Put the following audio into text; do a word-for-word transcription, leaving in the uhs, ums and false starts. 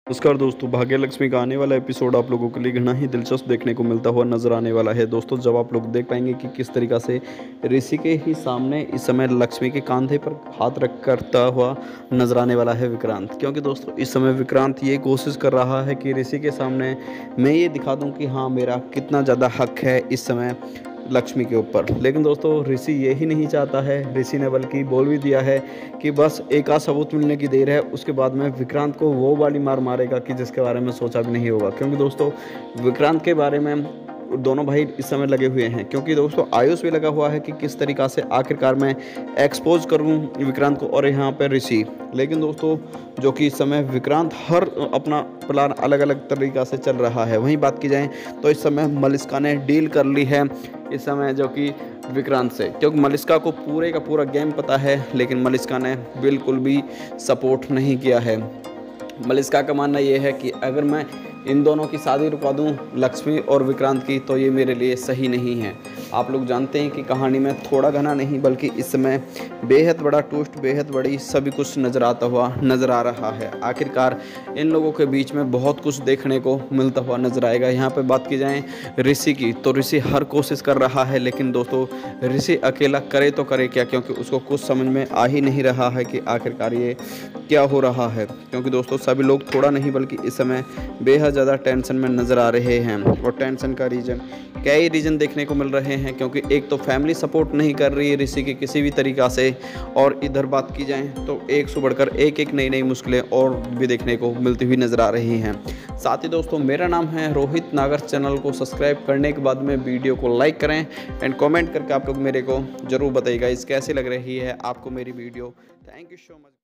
नमस्कार दोस्तों, भाग्य लक्ष्मी का आने वाला एपिसोड आप लोगों के लिए घना ही दिलचस्प देखने को मिलता हुआ नजर आने वाला है। दोस्तों, जब आप लोग देख पाएंगे कि किस तरीक़ा से ऋषि के ही सामने इस समय लक्ष्मी के कंधे पर हाथ रख करता हुआ नजर आने वाला है विक्रांत। क्योंकि दोस्तों इस समय विक्रांत ये कोशिश कर रहा है कि ऋषि के सामने मैं ये दिखा दूँ कि हाँ, मेरा कितना ज़्यादा हक है इस समय लक्ष्मी के ऊपर। लेकिन दोस्तों ऋषि ये ही नहीं चाहता है। ऋषि ने बल्कि बोल भी दिया है कि बस एक आध सबूत मिलने की देर है, उसके बाद में विक्रांत को वो वाली मार मारेगा कि जिसके बारे में सोचा भी नहीं होगा। क्योंकि दोस्तों विक्रांत के बारे में दोनों भाई इस समय लगे हुए हैं। क्योंकि दोस्तों आयुष भी लगा हुआ है कि किस तरीक़ा से आखिरकार मैं एक्सपोज करूं विक्रांत को, और यहाँ पर ऋषि। लेकिन दोस्तों जो कि इस समय विक्रांत हर अपना प्लान अलग अलग तरीक़ा से चल रहा है। वहीं बात की जाए तो इस समय मलिष्का ने डील कर ली है इस समय जो कि विक्रांत से, क्योंकि मलिष्का को पूरे का पूरा गेम पता है। लेकिन मलिष्का ने बिल्कुल भी सपोर्ट नहीं किया है। मलिष्का का मानना ये है कि अगर मैं इन दोनों की शादी रुकवा दूं लक्ष्मी और विक्रांत की, तो ये मेरे लिए सही नहीं है। आप लोग जानते हैं कि कहानी में थोड़ा घना नहीं बल्कि इस समय बेहद बड़ा ट्विस्ट, बेहद बड़ी सभी कुछ नज़र आता हुआ नज़र आ रहा है। आखिरकार इन लोगों के बीच में बहुत कुछ देखने को मिलता हुआ नज़र आएगा। यहाँ पे बात की जाए ऋषि की, तो ऋषि हर कोशिश कर रहा है। लेकिन दोस्तों ऋषि अकेला करे तो करे क्या, क्योंकि उसको कुछ समझ में आ ही नहीं रहा है कि आखिरकार ये क्या हो रहा है। क्योंकि दोस्तों सभी लोग थोड़ा नहीं बल्कि इस समय बेहद ज़्यादा टेंशन में नज़र आ रहे हैं। और टेंशन का रीज़न कई रीज़न देखने को मिल रहे हैं। क्योंकि एक तो फैमिली सपोर्ट नहीं कर रही है ऋषि की किसी भी तरीक़ा से, और इधर बात की जाए तो एक से बढ़कर एक एक नई नई मुश्किलें और भी देखने को मिलती हुई नज़र आ रही हैं। साथ ही दोस्तों मेरा नाम है रोहित नागर। चैनल को सब्सक्राइब करने के बाद में वीडियो को लाइक करें एंड कमेंट करके आप लोग मेरे को ज़रूर बताइएगा इस कैसी लग रही है आपको मेरी video. Thank you so much.